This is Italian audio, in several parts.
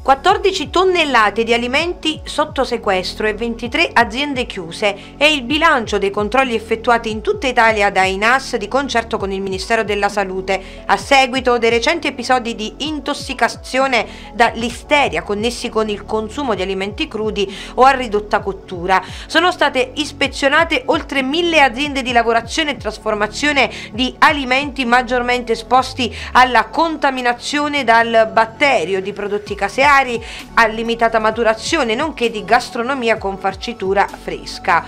14 tonnellate di alimenti sotto sequestro e 23 aziende chiuse è il bilancio dei controlli effettuati in tutta Italia da INAS di concerto con il Ministero della Salute a seguito dei recenti episodi di intossicazione da listeria connessi con il consumo di alimenti crudi o a ridotta cottura. Sono state ispezionate oltre 1000 aziende di lavorazione e trasformazione di alimenti maggiormente esposti alla contaminazione dal batterio, di prodotti caseari a limitata maturazione, nonché di gastronomia con farcitura fresca.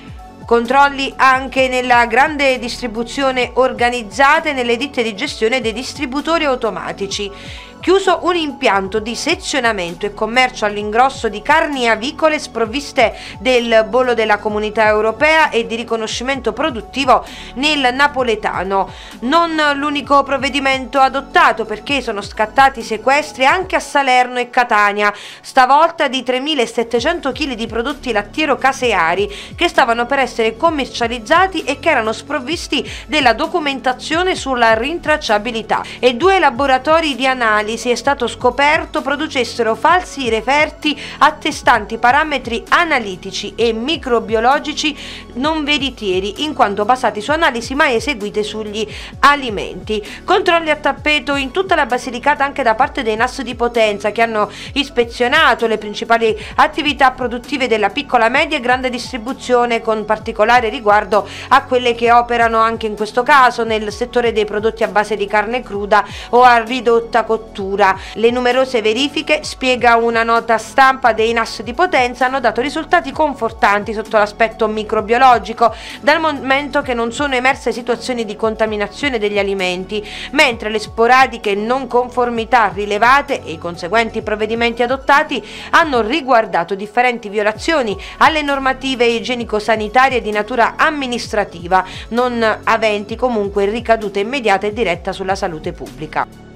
Controlli anche nella grande distribuzione organizzata e nelle ditte di gestione dei distributori automatici. Chiuso un impianto di sezionamento e commercio all'ingrosso di carni avicole sprovviste del bollo della Comunità Europea e di riconoscimento produttivo nel napoletano. Non l'unico provvedimento adottato, perché sono scattati sequestri anche a Salerno e Catania, stavolta di 3.700 kg di prodotti lattiero-caseari che stavano per essere commercializzati e che erano sprovvisti della documentazione sulla rintracciabilità, e 2 laboratori di analisi è stato scoperto producessero falsi referti attestanti parametri analitici e microbiologici non veritieri, in quanto basati su analisi mai eseguite sugli alimenti. Controlli a tappeto in tutta la Basilicata anche da parte dei NAS di Potenza, che hanno ispezionato le principali attività produttive della piccola, media e grande distribuzione, con particolare riguardo a quelle che operano anche in questo caso nel settore dei prodotti a base di carne cruda o a ridotta cottura. Le numerose verifiche, spiega una nota stampa dei NAS di Potenza, hanno dato risultati confortanti sotto l'aspetto microbiologico, dal momento che non sono emerse situazioni di contaminazione degli alimenti, mentre le sporadiche non conformità rilevate e i conseguenti provvedimenti adottati hanno riguardato differenti violazioni alle normative igienico-sanitarie di natura amministrativa, non aventi comunque ricadute immediata e diretta sulla salute pubblica.